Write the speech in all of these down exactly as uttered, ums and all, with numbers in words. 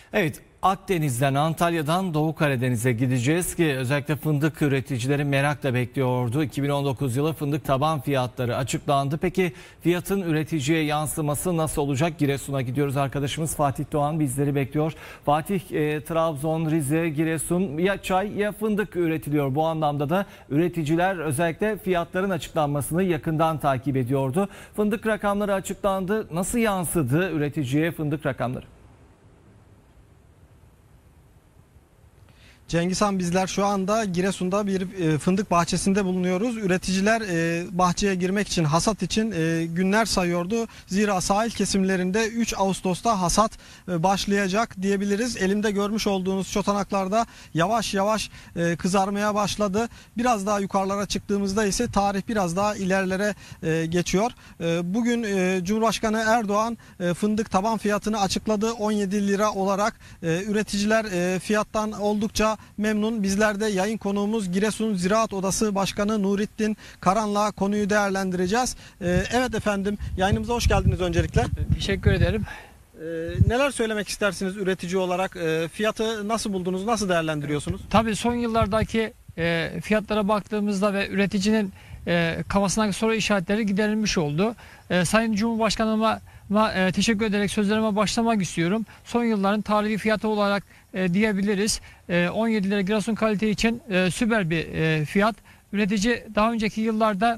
Evet, Akdeniz'den, Antalya'dan Doğu Karadeniz'e gideceğiz ki özellikle fındık üreticileri merakla bekliyordu. iki bin on dokuz yılı fındık taban fiyatları açıklandı. Peki fiyatın üreticiye yansıması nasıl olacak? Giresun'a gidiyoruz. Arkadaşımız Fatih Doğan bizleri bekliyor. Fatih, e, Trabzon, Rize, Giresun ya çay ya fındık üretiliyor. Bu anlamda da üreticiler özellikle fiyatların açıklanmasını yakından takip ediyordu. Fındık rakamları açıklandı. Nasıl yansıdı üreticiye fındık rakamları? Cengiz Han, bizler şu anda Giresun'da bir e, fındık bahçesinde bulunuyoruz. Üreticiler e, bahçeye girmek için, hasat için e, günler sayıyordu. Zira sahil kesimlerinde üç Ağustos'ta hasat e, başlayacak diyebiliriz. Elimde görmüş olduğunuz çotanaklarda yavaş yavaş e, kızarmaya başladı. Biraz daha yukarılara çıktığımızda ise tarih biraz daha ilerlere e, geçiyor. E, bugün e, Cumhurbaşkanı Erdoğan e, fındık taban fiyatını açıkladı. on yedi lira olarak e, üreticiler e, fiyattan oldukça memnun. Bizler de yayın konuğumuz Giresun Ziraat Odası Başkanı Nurettin Karan'la konuyu değerlendireceğiz. Ee, evet efendim, yayınımıza hoş geldiniz öncelikle. Teşekkür ederim. Ee, neler söylemek istersiniz üretici olarak? Ee, fiyatı nasıl buldunuz, nasıl değerlendiriyorsunuz? Tabii son yıllardaki e, fiyatlara baktığımızda ve üreticinin e, kafasındaki soru işaretleri giderilmiş oldu. E, Sayın Cumhurbaşkanıma e, teşekkür ederek sözlerime başlamak istiyorum. Son yılların tarihi fiyatı olarak e, diyebiliriz. E, on yedi lira Giresun kalite için e, süper bir e, fiyat. Üretici daha önceki yıllarda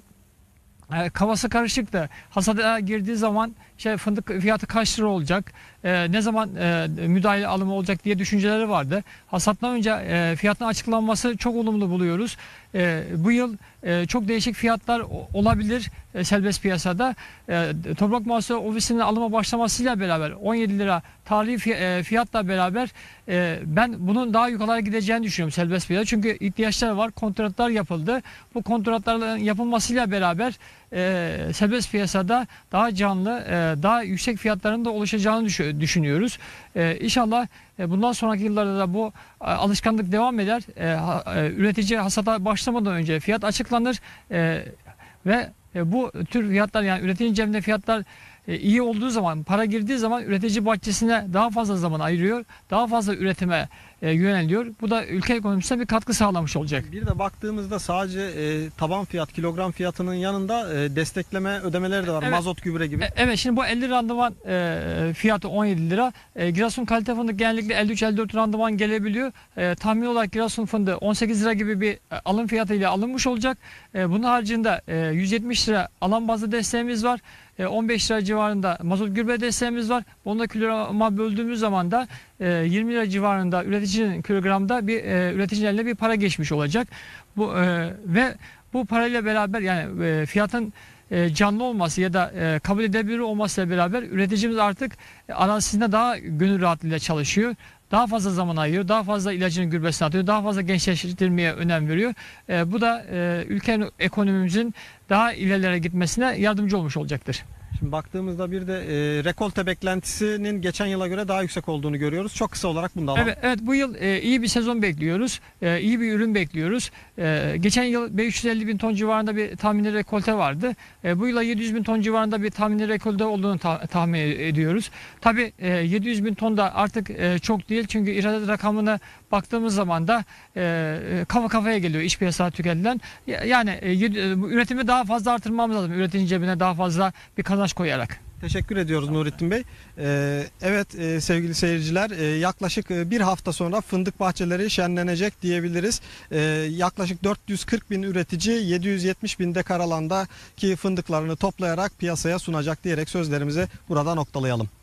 e, kafası karışıktı. Hasada girdiği zaman şey, fındık fiyatı kaç lira olacak, e, ne zaman e, müdahale alımı olacak diye düşünceleri vardı. Hasattan önce e, fiyatın açıklanması çok olumlu buluyoruz. E, bu yıl e, çok değişik fiyatlar olabilir e, serbest piyasada. E, Toprak Mahsulleri Ofisi'nin alıma başlamasıyla beraber on yedi lira tarihi e, fiyatla beraber e, ben bunun daha yukarılara gideceğini düşünüyorum serbest piyasada. Çünkü ihtiyaçlar var, kontratlar yapıldı. Bu kontratların yapılmasıyla beraber e, serbest piyasada daha canlı, e, daha yüksek fiyatların da oluşacağını düşünüyoruz. Ee, İnşallah bundan sonraki yıllarda da bu alışkanlık devam eder. Ee, üretici hasata başlamadan önce fiyat açıklanır ee, ve bu tür fiyatlar, yani üreticinin cebinde fiyatlar iyi olduğu zaman, para girdiği zaman üretici bahçesine daha fazla zaman ayırıyor, daha fazla üretime e, yöneliyor. Bu da ülke ekonomisine bir katkı sağlamış olacak. Bir de baktığımızda sadece e, taban fiyat, kilogram fiyatının yanında e, destekleme ödemeleri de var. Evet. Mazot, gübre gibi. E, evet, şimdi bu elli randıman e, fiyatı on yedi lira. E, Giresun kalite fındık genellikle elli üç elli dört randıman gelebiliyor. E, tahmin olarak Giresun fındığı on sekiz lira gibi bir e, alım fiyatıyla alınmış olacak. E, bunun haricinde e, yüz yetmiş lira alan bazlı desteğimiz var. on beş lira civarında mazot gübre desteğimiz var. Bunu da kilograma böldüğümüz zaman da yirmi lira civarında üreticinin kilogramda bir üreticinin eline bir para geçmiş olacak. Bu ve bu parayla beraber, yani fiyatın canlı olması ya da kabul edilebilir olmasıyla beraber üreticimiz artık arazisinde daha gönül rahatlığıyla çalışıyor. Daha fazla zaman ayırıyor, daha fazla ilacını gübresini atıyor, daha fazla gençleştirmeye önem veriyor. E, bu da e, ülke ekonomimizin daha ilerlere gitmesine yardımcı olmuş olacaktır. Şimdi baktığımızda bir de e, rekolte beklentisinin geçen yıla göre daha yüksek olduğunu görüyoruz. Çok kısa olarak bunu da alalım. Evet, evet, bu yıl e, iyi bir sezon bekliyoruz. E, iyi bir ürün bekliyoruz. E, geçen yıl beş yüz elli bin ton civarında bir tahmini rekolte vardı. E, bu yıla yedi yüz bin ton civarında bir tahmini rekolte olduğunu ta tahmin ediyoruz. Tabii e, yedi yüz bin ton da artık e, çok değil. Çünkü ihracat rakamına baktığımız zaman da e, kafa kafaya geliyor iç piyasada tüketilen. Yani e, üretimi daha fazla artırmamız lazım. Üreticinin cebine daha fazla bir kazanç koyarak. Teşekkür ediyoruz Nurettin Bey. Ee, evet e, sevgili seyirciler, e, yaklaşık e, bir hafta sonra fındık bahçeleri şenlenecek diyebiliriz. E, yaklaşık dört yüz kırk bin üretici yedi yüz yetmiş bin dekar alandaki fındıklarını toplayarak piyasaya sunacak diyerek sözlerimizi burada noktalayalım.